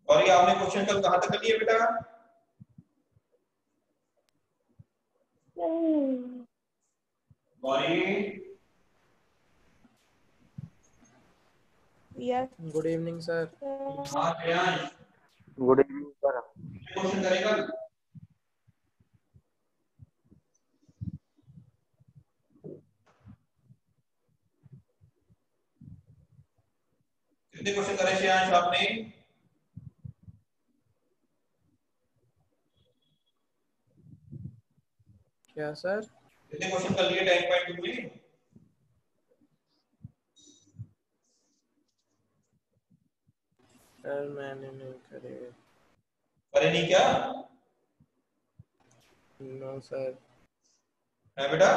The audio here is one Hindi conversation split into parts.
और ये आपने क्वेश्चन कल कहां तक कर लिया बेटा? Gauri good evening sir. हाँ Shreyansh, good evening sir. Question करेगा? कितने क्वेश्चन करे श्रेयांश आपने? क्या सर? कितने क्वेश्चन कर लिए 10.2 में? सर मैंने नहीं करे। करे नहीं क्या? No sir. है बेटा?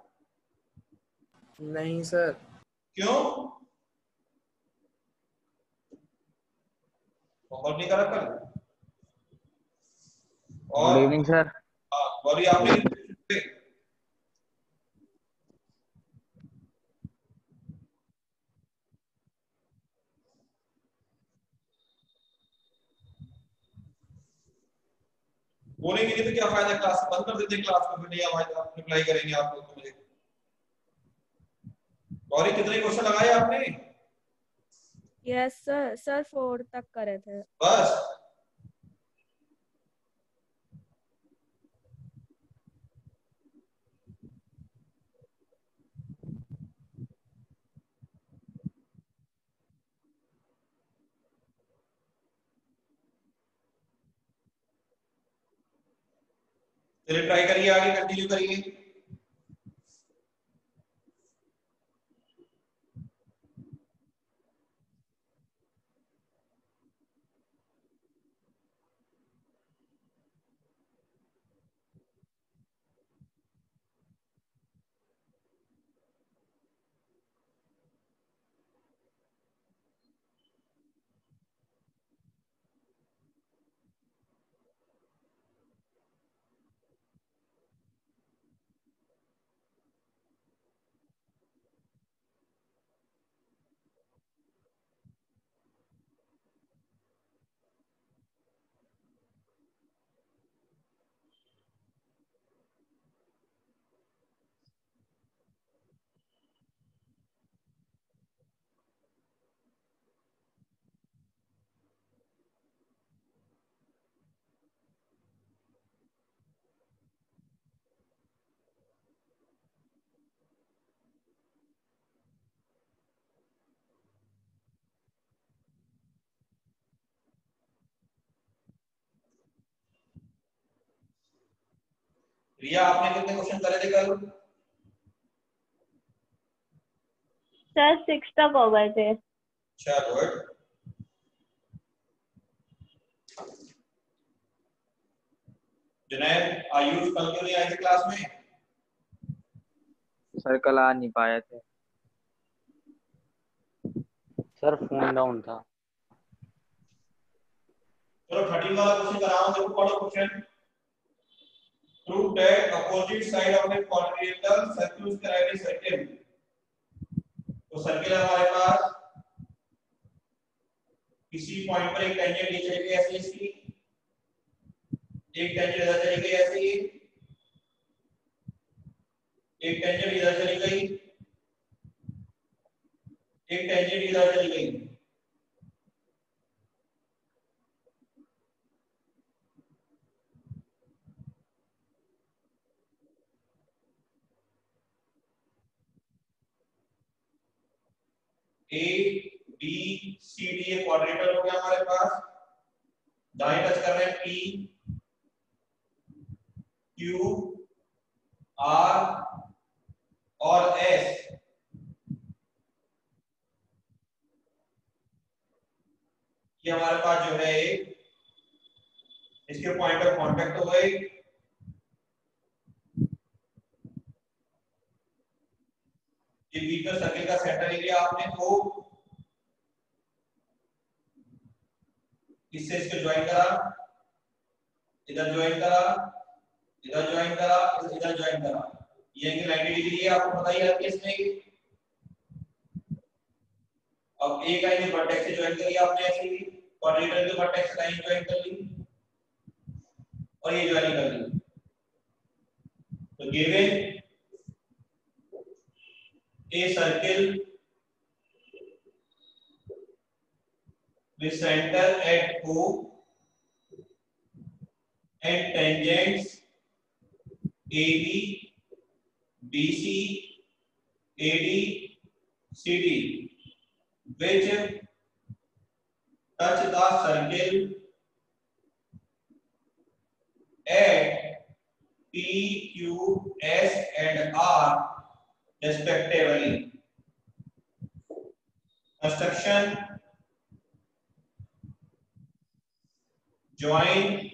नहीं सर। क्यों? होमवर्क नहीं करा कल? और गुड इवनिंग सर। हाँ गौरी आपने बोलेंगे नहीं तो क्या फायदा, क्लास बंद कर देते क्लास में, फिर नहीं आवाज आप रिप्लाई करेंगे आप लोग तो मुझे। गौरी कितने क्वेश्चन लगाए आपने? यस सर, सर 4 तक करे थे बस? चलिए ट्राई करिए, आगे कंटिन्यू करिए। रिया आपने कितने क्वेश्चन करे थे कल? सर 6 तक हो गए थे। अच्छा गुड। जुनैद आयुष कल क्यों नहीं आए थे क्लास में? सर कल आ नहीं पाए थे सर, फोन डाउन था। चलो 13 वाला क्वेश्चन कराओ, देखो पढ़ो question. Prove that opposite side of a quadrilateral circle is circle. तो सर्किल है हमारे पास, किसी पॉइंट पर एक टेंजेंट ये चली गई ऐसे, इसकी एक टेंजेंट इधर चली गई ऐसे ही, एक टेंजेंट इधर चली गई, एक टेंजेंट इधर चली गई। ए बी सी डी एक क्वाड्रिलेटरल हो गया हमारे पास। दाएं टच कर रहे हैं पी क्यू आर और एस। ये हमारे पास जो है एक इसके पॉइंट ऑफ कांटेक्ट हो गए। ये बीच में सर्किल का सेंटर एरिया आपने तो इससे इसको ज्वाइन करा, इधर ज्वाइन करा, इधर ज्वाइन करा, इधर ज्वाइन करा। ये एंगल 90 डिग्री है, आपको पता ही है केस में। अब एक लाइन वर्टेक्स से ज्वाइन करी आपने ऐसे ही, क्वाड्रिलेटरल के वर्टेक्स लाइन ज्वाइन कर ली और ये ज्वाइन कर ली। तो given a circle with center at O and tangents AB, BC, AD, CD, which touch the circle at P, Q, S and R respectively. Construction: join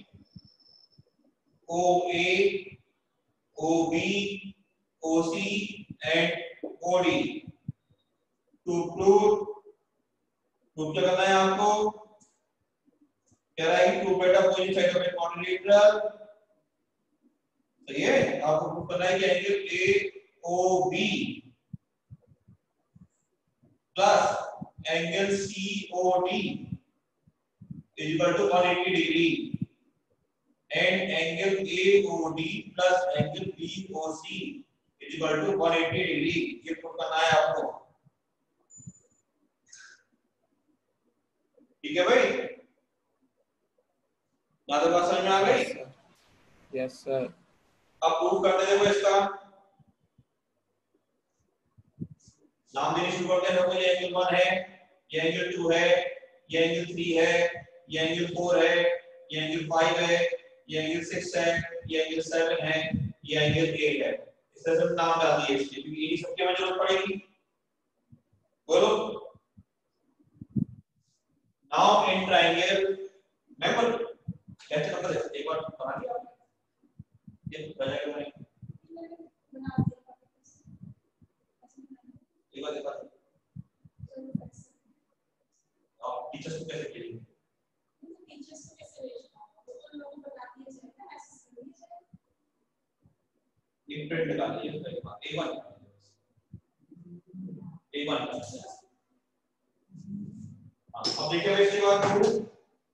OA, OB, OC and OD to prove क्या करना है आपको? कह रहा है कि prove at opposite side of a quadrilateral. सही है, आपको प्रूव करना है कि angle AOB plus angle COD is equal to 180 degree and angle AOD plus angle BOC is equal to 180 degree. ये प्रूव करना है आपको, ठीक है भाई? ज्यादा बात समझ में आ गई? Yes sir. अब प्रूव करते देखो इसका नाम देने शुरू करते हैं। ये एंगल 1 है, ये एंगल 2 है, ये एंगल 3 है, ये एंगल 4 है, ये एंगल 5 है, ये एंगल 6 है, ये एंगल 7 है, ये एंगल 8 है। इस तरह से नाम डाल दिए इसके, क्योंकि यही सबके में जरूरत पड़ेगी। बोलो नाउ इन ट्रायंगल मेंबर कैसे नंबर है, एक बार बना दिया ये बजाएगा नहीं, एक बार देखा आप टीचर्स को कैसे खेलेंगे? टीचर्स को कैसे तो लोग बताती है ना ऐसे ये प्रिंट निकाल दिए A1 अब देखिए इसके बाद proof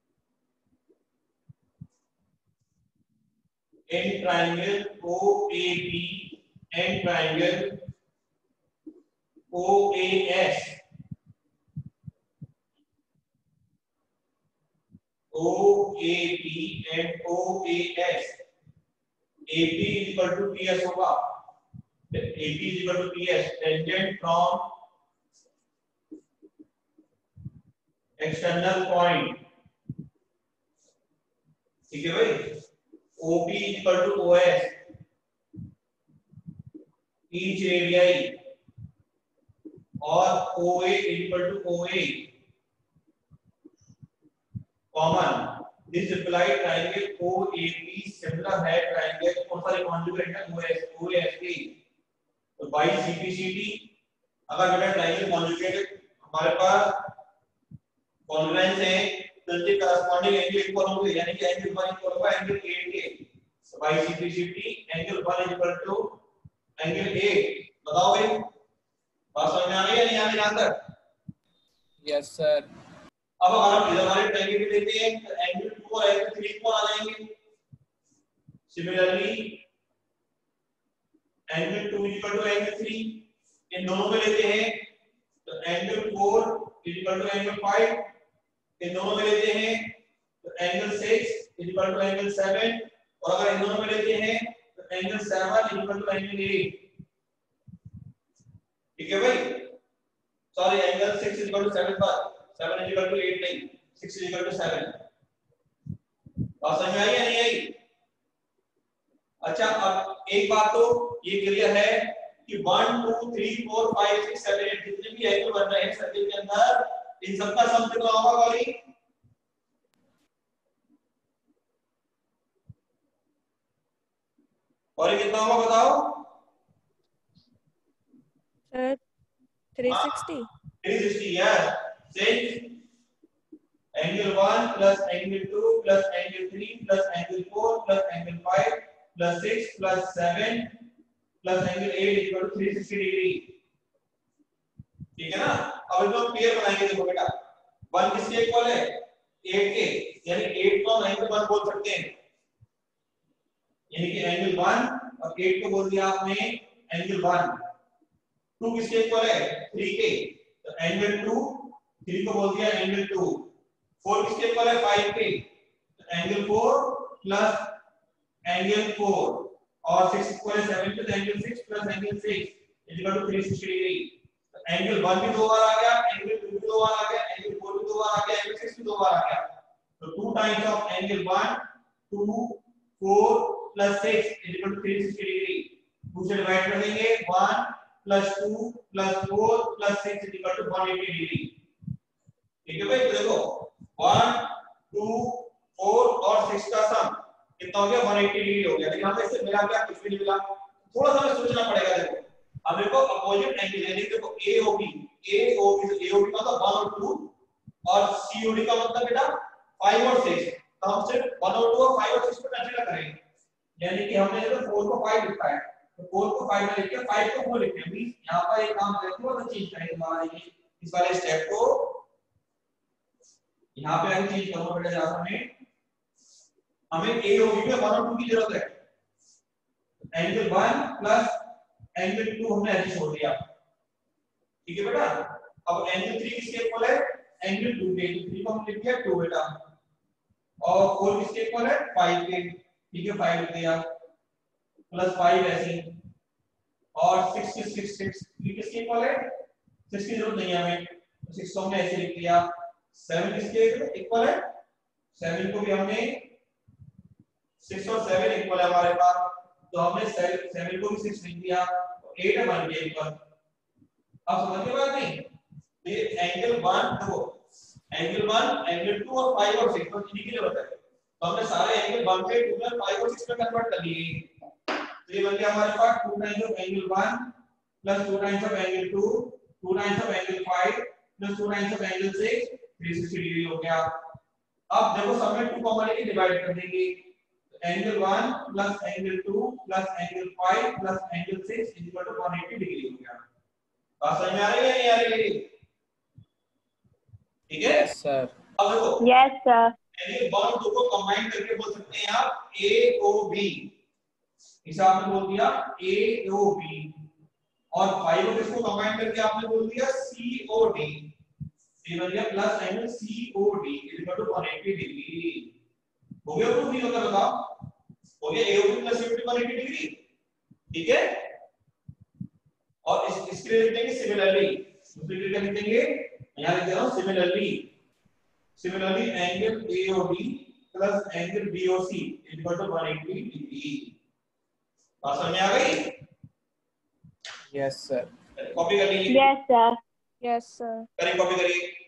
in triangle OAB and triangle OAS. OAB and OAS. AB is equal to PS होगा. AB is equal to PS. Tangent from external point. ठीक है भाई? OB is equal to OS. Each radii or OA is equal to OA. Common. This implied triangle OAB similar है triangle कौन सा conjugate है OASP. तो by CPCD अगर बेटा triangle conjugate हमारे पास congruence है तो इसके corresponding angle इक्वल होंगे, यानी कि angle 1 इक्वल होगा angle 8 के। So by CPCD angle 1 is equal to angle 8। बताओ भाई बात समझ में आ गई या नहीं आ रही यहां तक? Yes sir. अब अगर हम इधर वाले ट्रायंगल भी लेते हैं तो एंगल 2 और एंगल 3 को आ जाएंगे। Similarly angle 2 equal to angle 3 इन दोनों में लेते हैं तो एंगल 4 इक्वल टू एंगल 5 इन दोनों में लेते हैं तो एंगल 6 इक्वल टू एंगल 7 और अगर इन दोनों में लेते हैं तो एंगल 7 इक्वल टू एंगल 8। ठीक है भाई? सॉरी एंगल 6 इक्वल टू 7 पर 7 is equal to 8 नहीं 6 is equal to 7। बात समझ में आई या नहीं आई? अच्छा अब एक बात तो ये क्लियर है कि 1 2 3 4 5 6 7 8 जितने भी एंगल बन रहे हैं सर्कल के अंदर इन सबका सम कितना होगा गौरी? गौरी कितना होगा बताओ? सर 360। 360 यार। Since angle 1 plus angle 2 plus angle 3 plus angle 4 plus angle 5 plus 6 plus 7 plus angle 8 is equal to 360 degree। ठीक है ना? अब इसको पेयर बनाएंगे। देखो बेटा 1 किसके इक्वल है? 8 के, यानी 8 को हम एंगल 1 बोल सकते हैं, यानी कि एंगल 1 और 8 को बोल दिया आपने एंगल 1। 2 किसके इक्वल है 3 के, तो एंगल 2 3 को बोल दिया एंगल 2। 4 किसके इक्वल है 5 के, तो एंगल 4 प्लस एंगल 4, और 6 इक्वल है 7 के, तो angle 6 plus angle 6 equal to 360 degree. तो एंगल 1 भी 2 बार आ गया, एंगल 2 भी 2 बार आ गया, एंगल 4 भी 2 बार आ गया, एंगल 6 भी 2 बार आ गया। तो 2 times of angle 1 2 4 plus 6 equal to 360 degree. 2 से डिवाइड कर देंगे, 1 plus 2 plus 4 plus 6 equal to 180 degree. ठीक है भाई, तो देखो 1 2 4 और 6 का सम कितना हो गया 180 डिग्री हो गया। लेकिन हमें इससे मिला क्या, कुछ भी नहीं मिला। थोड़ा सा हमें सोचना पड़ेगा। देखो अब देखो अपोजिट एंगल, यानी देखो AOB AOB मतलब 1 और 2, और COD का मतलब बेटा 5 और 6। तो हम सिर्फ 1 और 2 और 5 और 6 को कंसीडर करेंगे, यानी कि हमने जो 4 को 5 लिखा है, तो 4 को 5 में लिख के 5 को 4 लिखते हैं। मींस यहां पर एक काम करेंगे, थोड़ा सा चेंज करेंगे हमारा ये इस वाले स्टेप को। यहां पे हम चेंज करूंगा बेटा, जहां हमें AOB में 1 और 2 की जरूरत है। एंगल 1 प्लस एंगल 2 हमने ऐसे छोड़ दिया। ठीक है बेटा, अब एंगल 3 किसके इक्वल है एंगल 2 के, तो 3 को हम लिख दिया 2 बेटा, और 4 किसके इक्वल है 5 के। ठीक है 5 लिख दिया, प्लस 5 ऐसे, और 6 किसके इक्वल है 6 की जरूरत नहीं है हमें, तो 6 को हमने ऐसे लिख दिया। 7 किसके इक्वल है 7 को भी हमने 6 और 7 इक्वल है हमारे पास, तो हमने 7 को भी 6 लिख दिया, तो 8 बन गया इक्वल। अब समझ में बात नहीं, ये एंगल 1 देखो, एंगल 1 एंगल 2 और 5 और 6 तो इन्हीं की जरूरत है, तो हमने सारे एंगल 1 पे 2 में 5 और 6 में कन्वर्ट कर लिए। तो ये बन गया हमारे पास 2 times of angle 1 plus 2 times of angle 2 2 times of angle 5 plus 2 times of angle 6 360 degree हो गया। अब देखो सब में 2 कॉमन लेके डिवाइड कर देंगे, तो angle 1 plus angle 2 plus angle 5 plus angle 6 180 degree हो गया। बात समझ में आ रही है या नहीं आ रही है? ठीक है, Yes, sir. अब देखो यस सर। एंगल 1 और 2 को कंबाइन करके बोल सकते हैं आप AOB, इसे आपने बोल दिया AOB, और 5 और 6 को कंबाइन करके आपने बोल दिया COD, ये बन गया plus angle COD equal to 180 degree. हो गया प्रूफ नहीं होता बताओ, हो गया AOB प्लस COD 180 डिग्री। ठीक है, और इसके लिए लिखेंगे सिमिलरली, दूसरे के लिए लिखेंगे यहां लिख दे रहा हूं similarly angle AOD plus angle BOC equal to 180 degree. बात समझ में आ गई? Yes, sir. कॉपी कर लीजिए, यस सर। Yes, sir. करें कॉपी करिए।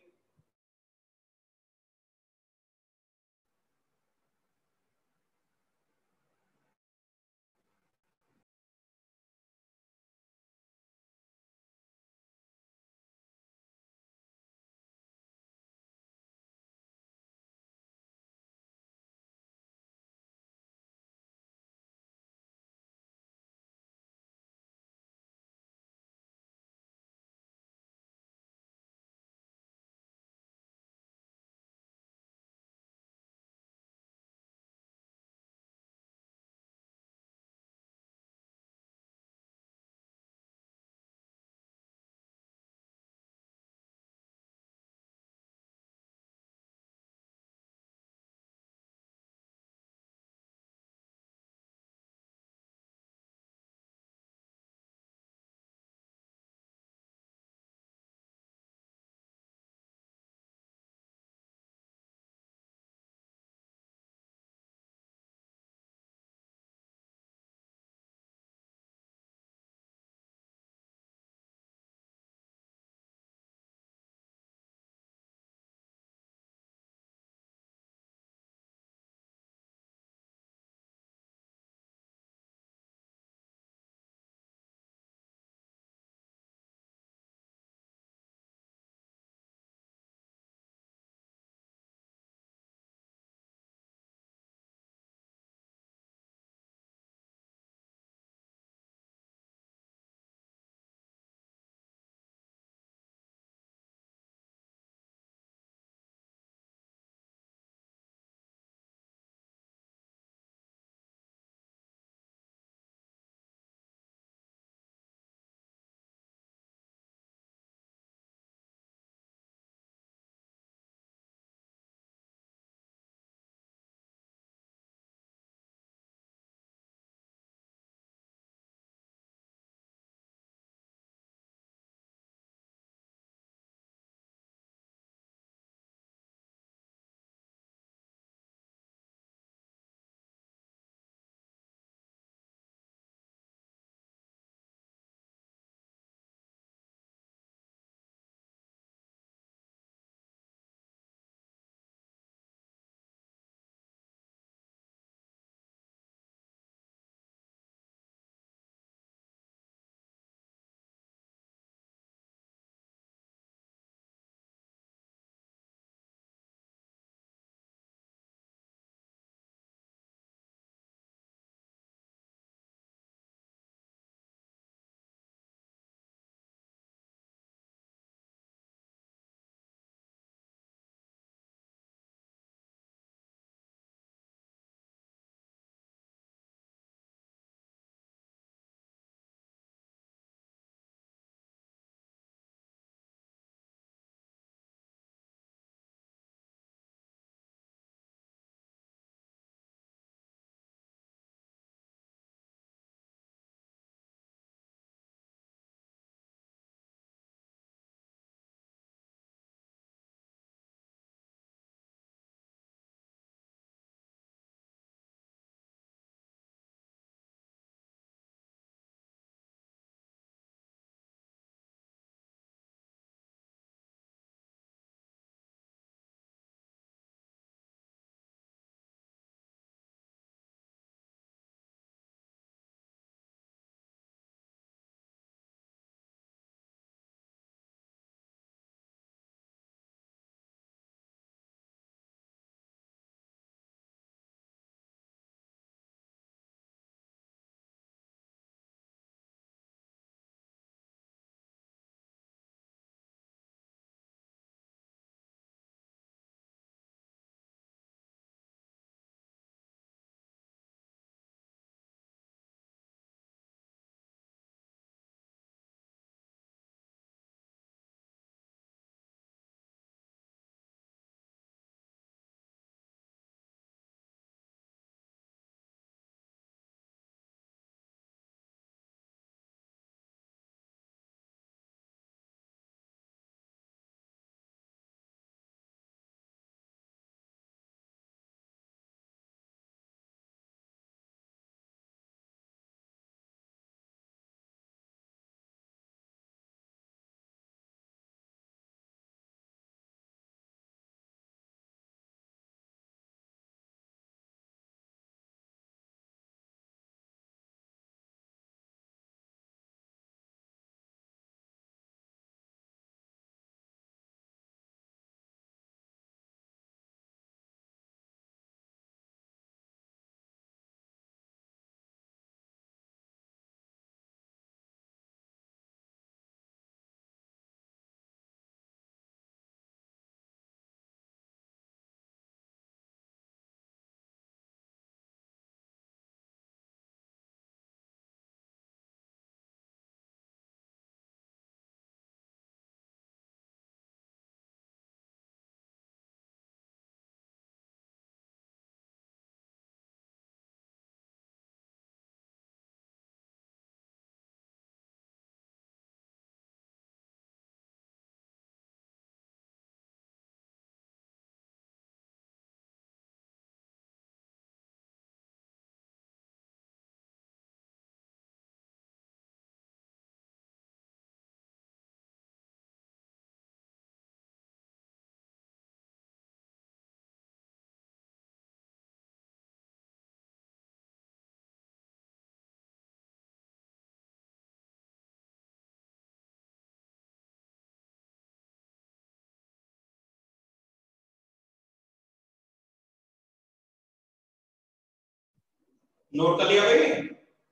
नोट कर लिया भाई?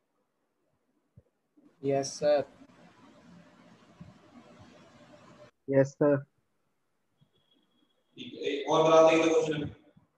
Yes sir. Yes sir. ठीक है, एक और बनाते हैं क्वेश्चन।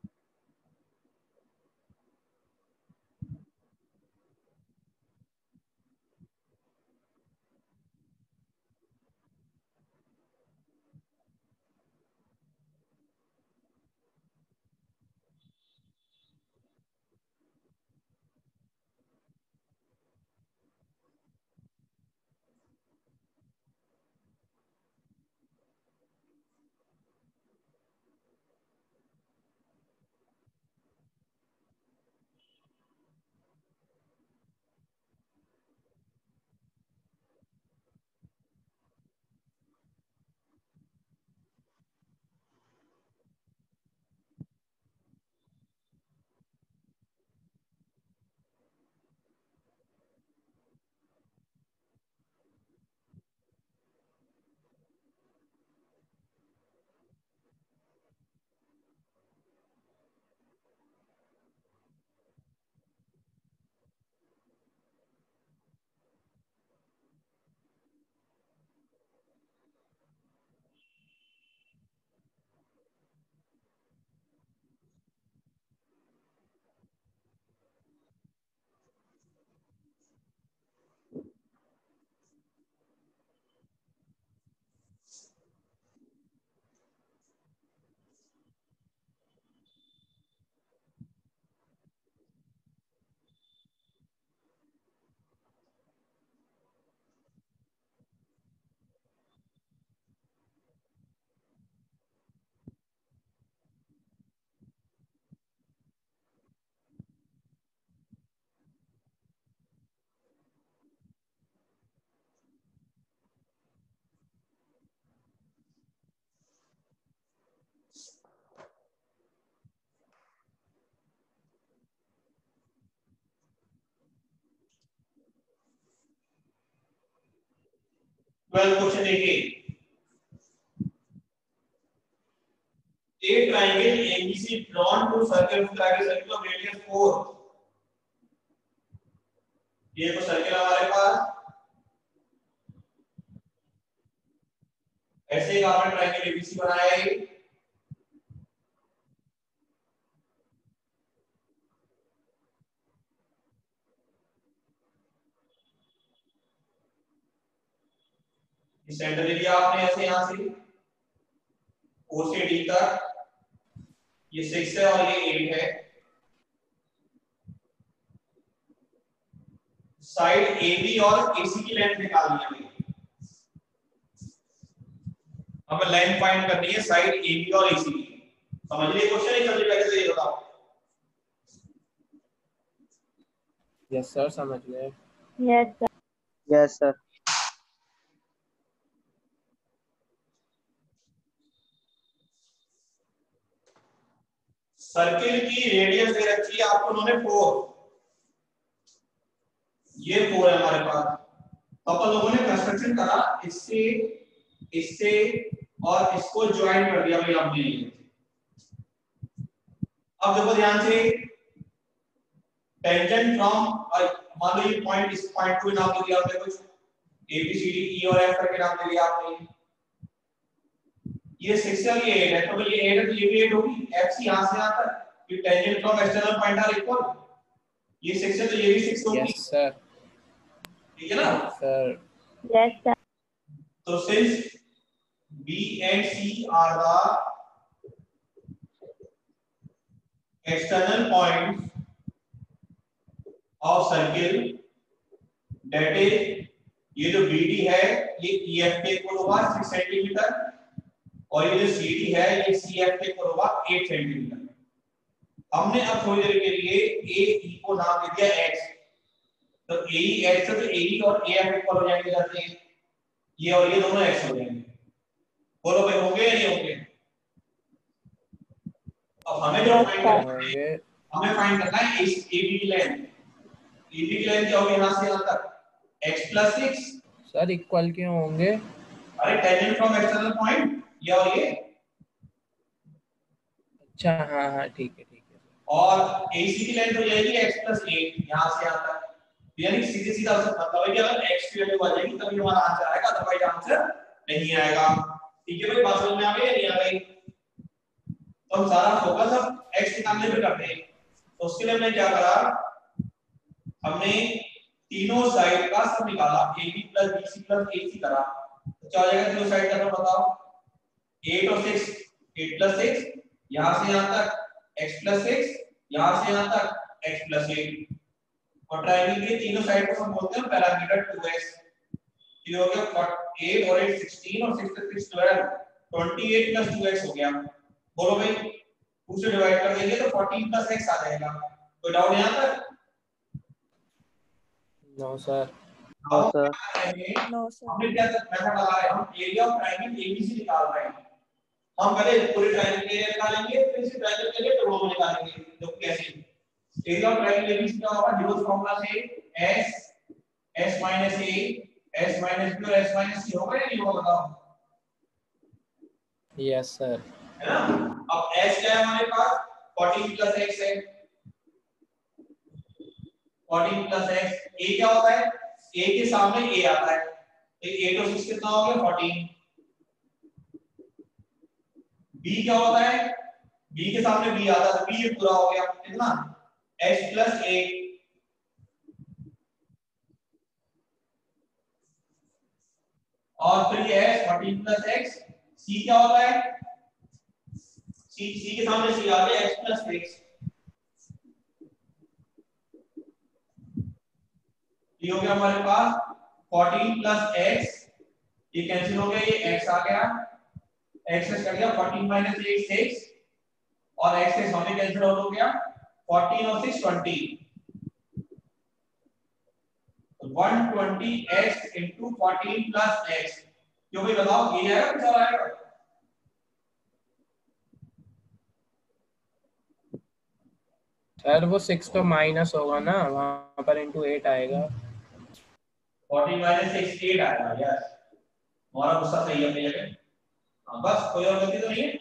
ट्वेल्थ क्वेश्चन देखिए। A triangle ABC drawn to circle of radius 4। ये तो सर्कल हमारे पास, ऐसे ही आपने ट्रायंगल ABC बनाया है। सेंटर ले लिया आपने ऐसे, यहां से O से D तक, ये 6 है और ये 8 है। साइड AB और AC की लेंथ निकालनी है हमें। लेंथ फाइंड करनी है साइड AB और AC की। समझ लिए क्वेश्चन? नहीं समझ पहले से ये बताओ। यस सर, समझ गए। Yes sir. Yes sir. Circle की रेडियस दे रखी है आपको उन्होंने 4, ये 4 है हमारे पास। अपन लोगों ने कंस्ट्रक्शन करा इससे इससे और इसको ज्वाइन कर दिया भाई आपने। अब देखो ध्यान से, टेंजेंट फ्रॉम, मान लो ये पॉइंट, इस पॉइंट को नाम दे दिया आपने, कुछ ए बी सी डी ई और एफ करके नाम दे दिया आपने। ये 6 है, ये 8 है, तो ये 8 है तो ये भी 8 होगी। एफ सी यहां से यहां तक, ये tangent from external point are equal, ये 6 है तो ये भी 6 होगी। Yes sir. ठीक है ना सर? Yes sir. तो since B and C are the external points of circle, that is, ये जो BD है ये EF के इक्वल होगा 6 सेंटीमीटर, और ये जो CD है ये CF के इक्वल होगा 8 सेंटीमीटर। हमने अब थोड़ी देर के लिए AE को नाम दे दिया X, तो AE X है तो AE और AF इक्वल हो जाएंगे, जाते हैं ये और ये दोनों X हो जाएंगे। बोलो भाई होंगे या नहीं होंगे? अब हमें जो फाइंड करना है, हमें फाइंड करना है AB की लेंथ। AB की लेंथ क्या होगी यहां से यहां तक? x + 6। सर इक्वल क्यों होंगे? अरे टेंजेंट फ्रॉम एक्सटर्नल पॉइंट, ये और ये। अच्छा हाँ हाँ ठीक है ठीक है। और AC की लेंथ हो जाएगी x + 8 यहां से यहां तक। यानी सीधे सीधा मतलब है कि अगर x की वैल्यू आ जाएगी तभी हमारा आंसर आएगा, अदरवाइज आंसर नहीं आएगा। ठीक है भाई, बात समझ में आ गई या नहीं आ गई? तो हम सारा फोकस अब x निकालने पे करते हैं। तो उसके लिए हमने क्या करा, हमने तीनों साइड का सब निकाला, AB + BC + AC करा। तो क्या हो जाएगा तीनों साइड का सब बताओ? 8 और 6, 8 + 6 यहां से यहां तक, x + 6 यहां से यहां तक, x + 8। और ट्रायंगल के तीनों साइड को हम बोलते हैं पैरामीटर 2x। ये हो गया 8 और 8 16 और 6 + 6 12, 28 + 2x हो गया। बोलो भाई, 2 से डिवाइड कर देंगे तो 14 + x आ जाएगा। कोई डाउट यहां तक? No sir. No sir. No sir. हमने क्या मेथड लगा रहे हैं, हम एरिया ऑफ ट्रायंगल एबीसी निकाल रहे हैं। हम पहले पूरे ट्रायंगल के एरिया निकालेंगे, फिर इस ट्रायंगल के लिए टोटल निकालेंगे। तो कैसे एरिया ऑफ ट्रायंगल एबीसी क्या होगा? यूज फार्मूला से s s - a s - b और s - c होगा या नहीं होगा बताओ? Yes sir. है ना? अब s क्या है हमारे पास? 14 + x है। 14 + x, a क्या होता है? a के सामने a आता है, तो 8 और 6 कितना हो गया? 14। b क्या होता है? b के सामने b आता है, तो b ये पूरा हो गया कितना? x + 8। और फिर ये है 14 + x। c क्या होता है? c के सामने c आ गया, x + 6। ये हो गया हमारे पास 14 + x, ये कैंसिल हो गया, ये x आ गया, x से कट गया, 14 - 8 6 और x से हमें कैंसिल आउट हो गया, 14 और 6 20। तो 120x * 14 + x, क्यों भाई बताओ ये आएगा कुछ और आएगा? सर वो 6 तो माइनस होगा ना, वहां पर इंटू 8 आएगा। 14 - 6 8 आएगा। यस, हमारा गुस्सा सही है अपनी जगह। हाँ बस, कोई और गलती तो नहीं है।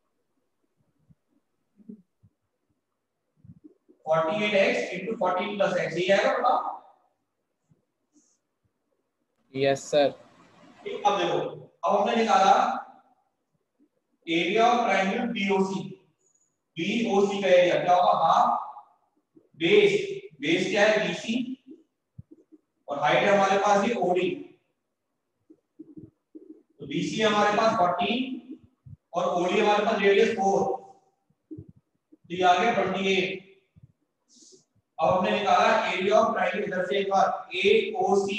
48x * 14 + x, ये आएगा बताओ? Yes sir. ठीक, अब देखो, अब हमने निकाला area of triangle BOC। BOC का एरिया क्या होगा? हाफ बेस, बेस क्या है? BC, और हाइट है हमारे पास ये OD। तो BC है हमारे पास 14 और OD हमारे पास रेडियस 4, तो ये आ गया 28। अब हमने निकाला एरिया ऑफ ट्रायंगल, इधर से एक बार AOC,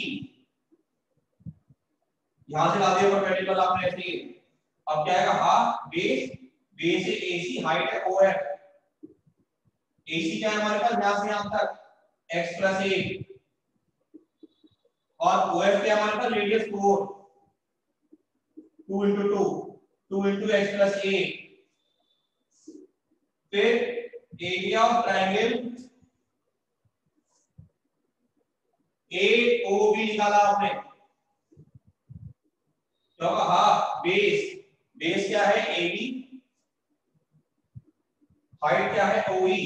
यहां से ला दिया परपेंडिकुलर आपने ऐसे ही। अब क्या आएगा? हाफ बेस, बेस है AC, हाइट है OF। AC क्या है हमारे पास? यहां से यहां तक x + 8 और OF क्या है हमारे पास? Radius 4, 2 × 2, 2 × x + 8। फिर एरिया ऑफ ट्रायंगल AOB निकाला आपने, क्या होगा? हाफ बेस, बेस क्या है? AB, हाइट क्या है? OE।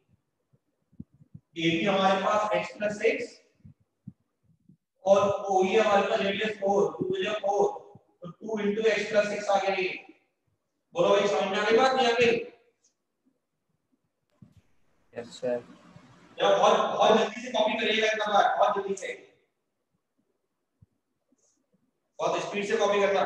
AB हमारे पास x + 6 और OE हमारे पास रेडियस 4, 2 × 4, तो 2 × x + 6 आ गया ये। बोलो भाई, समझ में आ गई बात नहीं आ गई? Yes sir. जब बहुत बहुत जल्दी से कॉपी करिएगा इतना बार, बहुत जल्दी से, बहुत स्पीड से कॉपी करना।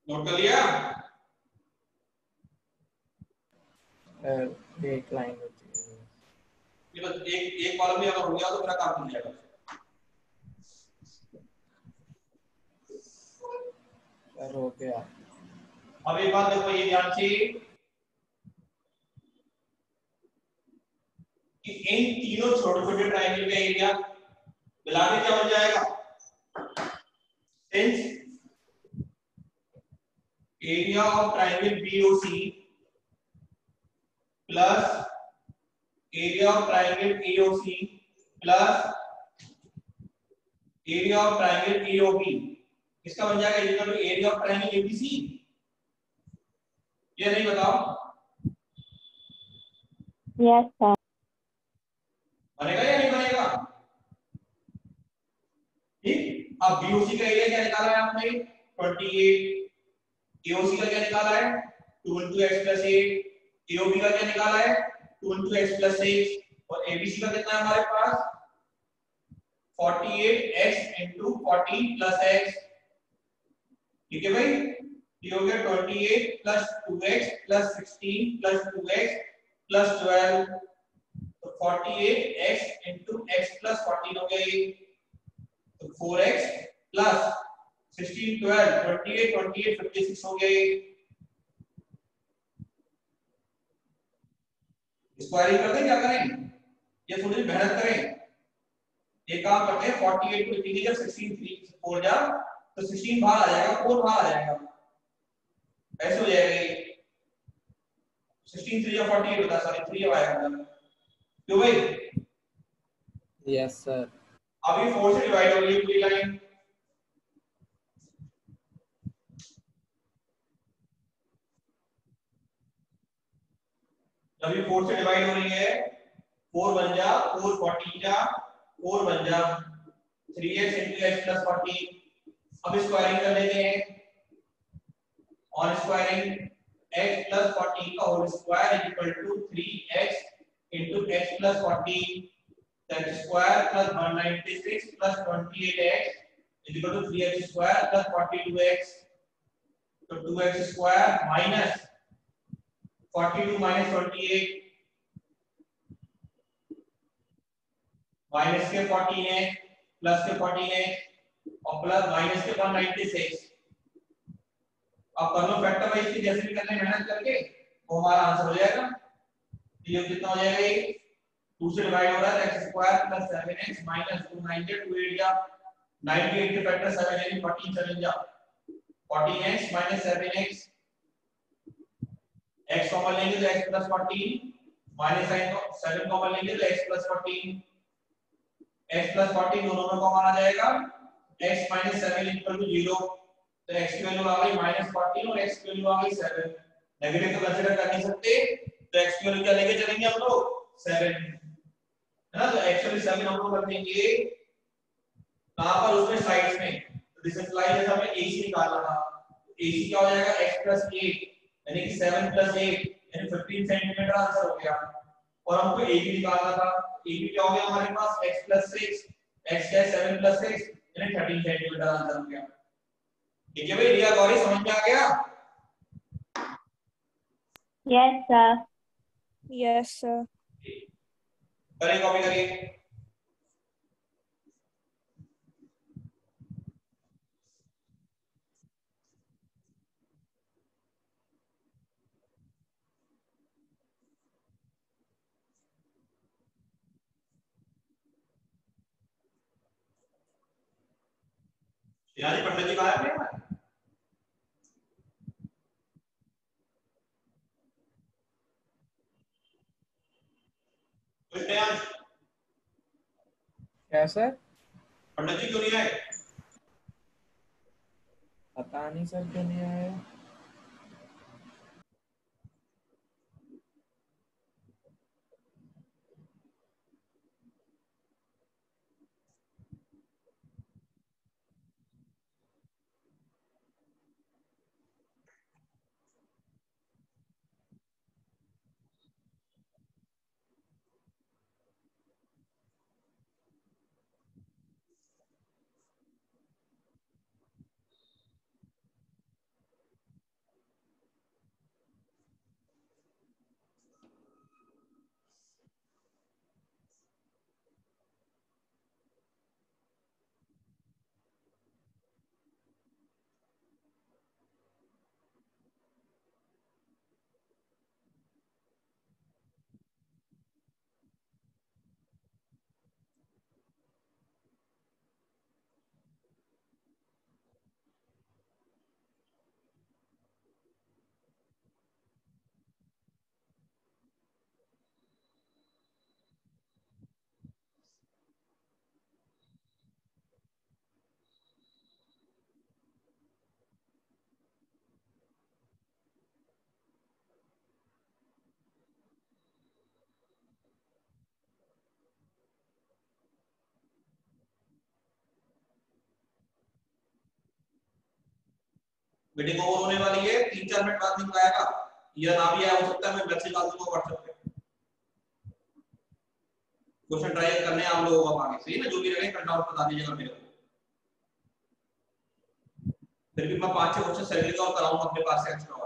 नोट कर लिया? एक लाइन होती है। ये बस एक कॉलम भी अगर हो गया तो मेरा काम बन जाएगा। सर हो गया। अब एक बात देखो, ये ध्यान से कि इन तीनों छोटे छोटे ट्रायंगल का एरिया मिला के क्या बन जाएगा? Since area of triangle BOC plus area of triangle AOC plus area of triangle AOB, इसका बन जाएगा equal to area of triangle ABC। ये नहीं बताओ Yes, sir. बनेगा या नहीं बनेगा? ठीक, अब BOC का एरिया क्या निकाला है आपने? 28। AOC का क्या निकाला है? 2 into x plus 8। AOB का क्या निकाला है? 2 into x plus 6। और ABC का कितना है हमारे पास? 48x into 40 plus x। ठीक है भाई, ये हो गया 28 plus 2x plus 16 plus 2x plus 12। तो 48x into x plus 14 हो गया ये, तो 4x plus 16 12 28 28 56 हो गया ये। स्क्वायरिंग करते हैं, क्या करें? ये थोड़ी मेहनत करें। एक काम करते हैं, 48 को लिखेंगे जब 16 3 4 जा तो 16 बाहर आ जाएगा, 4 बाहर आ जाएगा, ऐसे हो जाएगा ये। 16 3 या 48 होता है, सॉरी 3 आएगा। क्यों भाई? Yes sir. अब ये 4 से डिवाइड हो रही है पूरी लाइन। जब ये 4 से डिवाइड हो रही है, 4 बन जा 4 40 जा 4 बन जा 3x into x plus 40। अब स्क्वायरिंग कर लेते हैं, और स्क्वायरिंग x plus 40 का whole square is equal to 3x into x plus 40 that square plus 196 plus 28x is equal to 3x square plus 42x। तो 2x square minus 42 minus 28 minus के 14 है प्लस के 14 है और प्लस माइनस के 196। अब कर लो फैक्टर वाइज की, जैसे भी करने मेहनत करके वो हमारा आंसर हो जाएगा। ये कितना हो जाएगा? ये 2 से डिवाइड हो रहा है, x square plus 7x minus 298 28 जा 98 के फैक्टर 7 यानी 14 7 जा 14x minus 7x, x common लेंगे तो x plus 14 minus sign 7 common लेंगे तो x प्लस 14, x प्लस 14 दोनों में कॉमन आ जाएगा, x माइनस 7 इक्वल टू 0। तो x की वैल्यू आ गई माइनस 14 और x की वैल्यू आ गई 7। नेगेटिव तो कंसीडर कर नहीं सकते, तो x की वैल्यू क्या लेके चलेंगे हम लोग? 7 है ना। तो एक्चुअली 7 हम लोग कर देंगे कहां पर? उसमें साइड्स में। तो दिस इम्प्लाइज जैसे हमें AC निकालना था, AC क्या हो जाएगा? x प्लस 8 यानी कि 7 प्लस 8 यानी 15 सेंटीमीटर आंसर हो गया। और हमको AB निकालना था, AB क्या हो गया हमारे पास? x प्लस 6, x क्या है? 7 प्लस 6 यानी 13 सेंटीमीटर आंसर हो गया। ठीक है भाई, रिया गौरी समझ में आ गया? Yes, sir. Yes, sir. करें, कॉपी करिए। यानी पंडित जी कहा है अपने? क्या सर? पंडित जी क्यों नहीं आए? पता नहीं सर क्यों नहीं आया। मीटिंग ओवर होने वाली है, 3-4 मिनट बाद लिंक आएगा, या ना भी आया हो सकता है, मैं मैसेज डाल दूंगा व्हाट्सएप पे। क्वेश्चन ट्राई करने हैं आप लोगों को आगे, सही ना? जो भी रहे प्रिंट आउट बता दीजिएगा मेरे को, फिर भी मैं 5-6 क्वेश्चन सैलरी का और कराऊंगा अपने पास से एक्स्ट्रा।